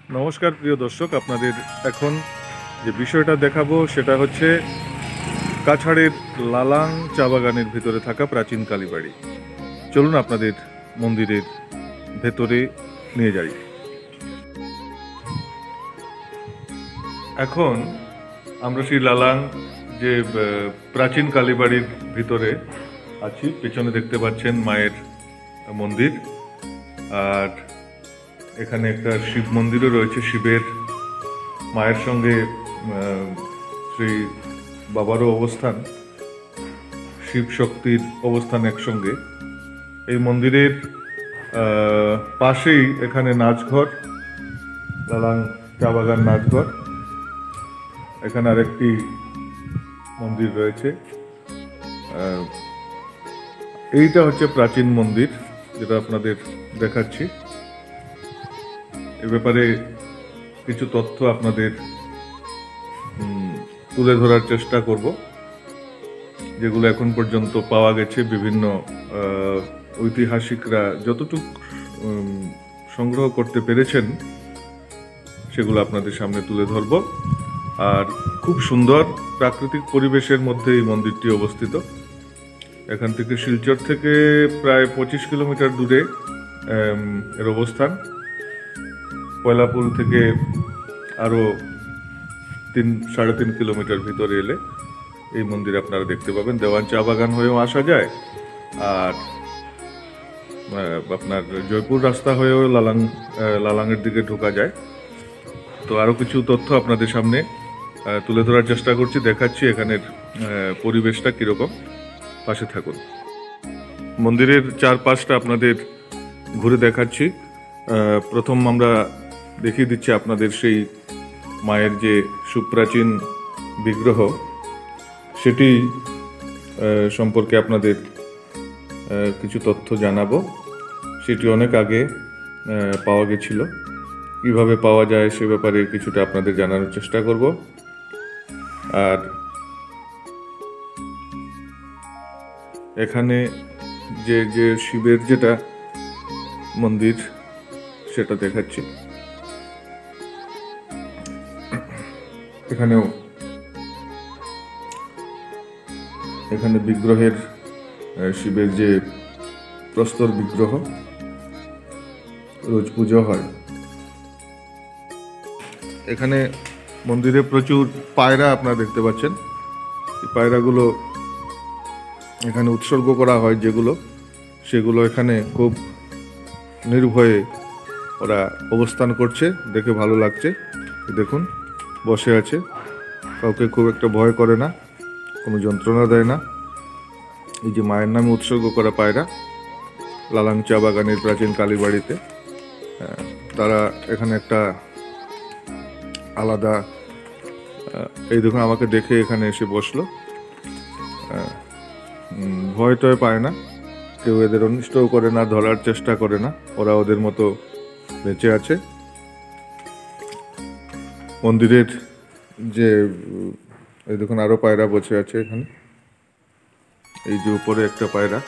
নমস্কার প্রিয় দর্শক, আপনাদের এখন যে বিষয়টা দেখাবো সেটা হচ্ছে কাছাড়ের লালাং চা বাগানের ভিতরে থাকা প্রাচীন কালীবাড়ি। চলুন আপনাদের মন্দিরের ভেতরে নিয়ে যাই। এখন আমরা সেই লালাং যে প্রাচীন কালীবাড়ির ভিতরে আছি। পেছনে দেখতে পাচ্ছেন মায়ের মন্দির, আর এখানে একটা শিব মন্দিরও রয়েছে। শিবের মায়ের সঙ্গে শ্রী বাবারও অবস্থান, শিব শক্তির অবস্থান একসঙ্গে। এই মন্দিরের পাশেই এখানে নাচঘর, লালাং চা বাগান নাচঘর। এখানে আরেকটি মন্দির রয়েছে। এইটা হচ্ছে প্রাচীন মন্দির যেটা আপনাদের দেখাচ্ছি। এ ব্যাপারে কিছু তথ্য আপনাদের তুলে ধরার চেষ্টা করব, যেগুলো এখন পর্যন্ত পাওয়া গেছে। বিভিন্ন ঐতিহাসিকরা যতটুকু সংগ্রহ করতে পেরেছেন সেগুলো আপনাদের সামনে তুলে ধরব। আর খুব সুন্দর প্রাকৃতিক পরিবেশের মধ্যে এই মন্দিরটি অবস্থিত। এখান থেকে শিলচর থেকে প্রায় 25 কিলোমিটার দূরে এর অবস্থান। পয়লাপুল থেকে আরও 3-3.5 কিলোমিটার ভিতরে এলে এই মন্দির আপনারা দেখতে পাবেন। দেওয়ান চা বাগান হয়েও আসা যায়, আর আপনার জয়পুর রাস্তা হয়েও লালাংয়ের দিকে ঢোকা যায়। তো আরও কিছু তথ্য আপনাদের সামনে তুলে ধরার চেষ্টা করছি, দেখাচ্ছি এখানের পরিবেশটা কীরকম। পাশে থাকুন। মন্দিরের চারপাশটা আপনাদের ঘুরে দেখাচ্ছি। প্রথম আমরা দেখিয়ে দিচ্ছি আপনাদের সেই মায়ের যে সুপ্রাচীন বিগ্রহ, সেটি সম্পর্কে আপনাদের কিছু তথ্য জানাবো। সেটি অনেক আগে পাওয়া গেছিল। কিভাবে পাওয়া যায় সে ব্যাপারে কিছুটা আপনাদের জানানোর চেষ্টা করব। আর এখানে যে শিবের যেটা মন্দির সেটা দেখাচ্ছি। এখানে বিগ্রহের শিবের যে প্রস্তর বিগ্রহ, রোজ পুজো হয়। এখানে মন্দিরে প্রচুর পায়রা আপনারা দেখতে পাচ্ছেন। এই পায়রাগুলো এখানে উৎসর্গ করা হয়, সেগুলো এখানে খুব নির্ভয়ে ওরা অবস্থান করছে, দেখে ভালো লাগছে। দেখুন, বসে আছে, কাউকে খুব একটা ভয় করে না, কোনো যন্ত্রণা দেয় না। এই যে মায়ের নামে উৎসর্গ করা পায়রা, লালাং চা বাগানের প্রাচীন কালীবাড়িতে, তারা এখানে একটা আলাদা, এই দেখুন আমাকে দেখে এখানে এসে বসলো। ভয় টয় পায় না, কেউ এদের অনিষ্টও করে না, ধরার চেষ্টা করে না। ওরা ওদের মতো বেঁচে আছে। মন্দিরের যে এই দেখুন আরো পায়রা বসে আছে এখানে। এই যে উপরে একটা পায়রা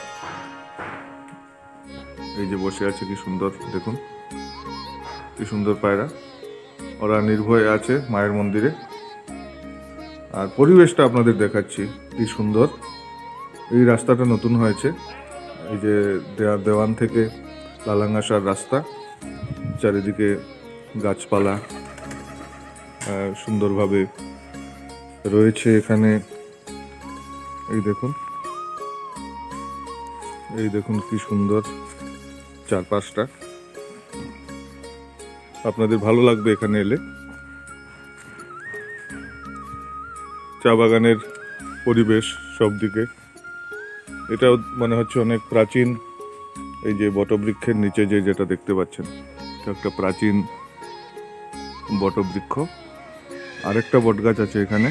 এই যে বসে আছে, কি সুন্দর দেখুন, কি সুন্দর পায়রা। ওরা নির্ভয়ে আছে মায়ের মন্দিরে। আর পরিবেশটা আপনাদের দেখাচ্ছি, কি সুন্দর। এই রাস্তাটা নতুন হয়েছে, এই যে দেওয়ান থেকে লালাং আসার রাস্তা, চারিদিকে গাছপালা সুন্দরভাবে রয়েছে এখানে। এই দেখুন কি সুন্দর চারপাশটা। আপনাদের ভালো লাগবে এখানে এলে। চা বাগানের পরিবেশ সব দিকে, এটাও মনে হচ্ছে অনেক প্রাচীন। এই যে বটবৃক্ষের নিচে যেটা দেখতে পাচ্ছেন, এটা একটা প্রাচীন বটবৃক্ষ। আরেকটা বটগাছ আছে এখানে।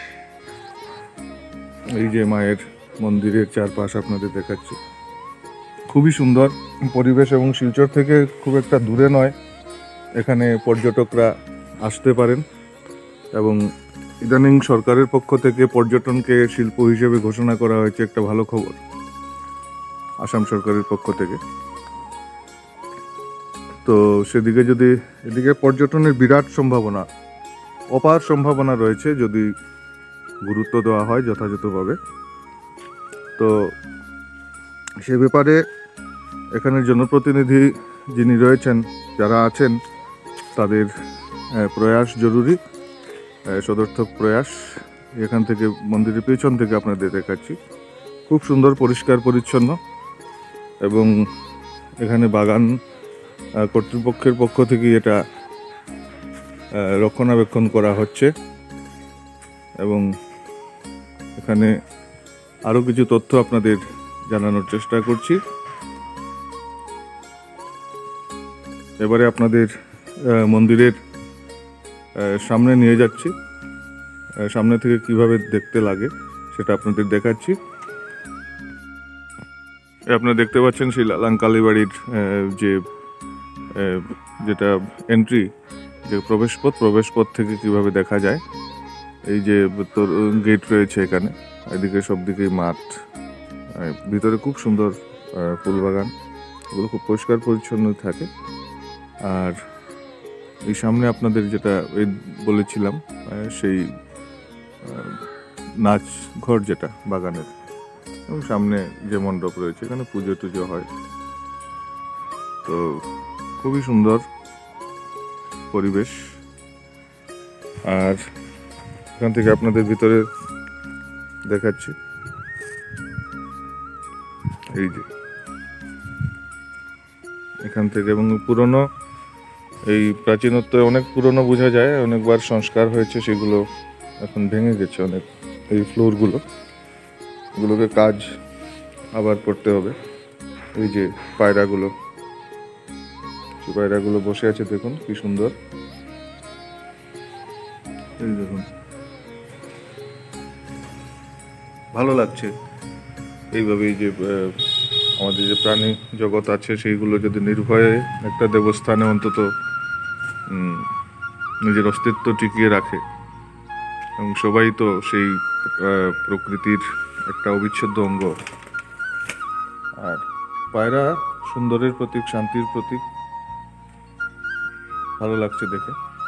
এই যে মায়ের মন্দিরের চারপাশ আপনাদের দেখাচ্ছি, খুবই সুন্দর পরিবেশ, এবং শিলচর থেকে খুব একটা দূরে নয়। এখানে পর্যটকরা আসতে পারেন, এবং ইদানিং সরকারের পক্ষ থেকে পর্যটনকে শিল্প হিসেবে ঘোষণা করা হয়েছে, একটা ভালো খবর আসাম সরকারের পক্ষ থেকে। তো তো সেদিকে যদি এদিকে পর্যটনের বিরাট সম্ভাবনা, অপার সম্ভাবনা রয়েছে যদি গুরুত্ব দেওয়া হয় যথাযথভাবে। তো সে ব্যাপারে এখানের জনপ্রতিনিধি যিনি রয়েছেন, যারা আছেন, তাদের প্রয়াস জরুরি, সদর্থক প্রয়াস। এখান থেকে মন্দিরের পেছন থেকে আপনাদের দেখাচ্ছি, খুব সুন্দর, পরিষ্কার পরিচ্ছন্ন, এবং এখানে বাগান কর্তৃপক্ষের পক্ষ থেকে এটা রক্ষণাবেক্ষণ করা হচ্ছে। এবং এখানে আরও কিছু তথ্য আপনাদের জানানোর চেষ্টা করছি। এবারে আপনাদের মন্দিরের সামনে নিয়ে যাচ্ছি, সামনে থেকে কিভাবে দেখতে লাগে সেটা আপনাদের দেখাচ্ছি। আপনারা দেখতে পাচ্ছেন সেই লালাং কালীবাড়ির যেটা এন্ট্রি, যে প্রবেশপথ থেকে কিভাবে দেখা যায়। এই যে গেট রয়েছে এখানে, এদিকে সব দিকেই মাঠ, ভিতরে খুব সুন্দর ফুলবাগান, এগুলো খুব পরিষ্কার পরিচ্ছন্ন থাকে। আর এই সামনে আপনাদের যেটা বলেছিলাম, সেই নাচ ঘর যেটা বাগানের, এবং সামনে যে মণ্ডপ রয়েছে, এখানে পুজো টুজো হয়। তো খুবই সুন্দর পরিবেশ। আর এখান থেকে আপনাদের ভিতরে দেখাচ্ছি, এই যে এখান থেকে, এবং পুরনো, এই প্রাচীনত্ব অনেক পুরনো বোঝা যায়, অনেকবার সংস্কার হয়েছে, সেগুলো এখন ভেঙে গেছে অনেক। এই ফ্লোরগুলো, এগুলোকে কাজ আবার করতে হবে। এই যে পায়রাগুলো বসে আছে, দেখুন কি সুন্দর, এই দেখুন, ভালো লাগছে এইভাবে। এই যে আমাদের যে প্রাণী জগৎ আছে, সেইগুলো যদি নির্ভয়ে একটা দেবস্থানে অন্তত নিজের অস্তিত্ব টিকিয়ে রাখে, এবং সবাই তো সেই প্রকৃতির একটা অবিচ্ছেদ্য অঙ্গ। আর পায়রা সুন্দরের প্রতীক, শান্তির প্রতীক, ভালো লাগছে দেখে।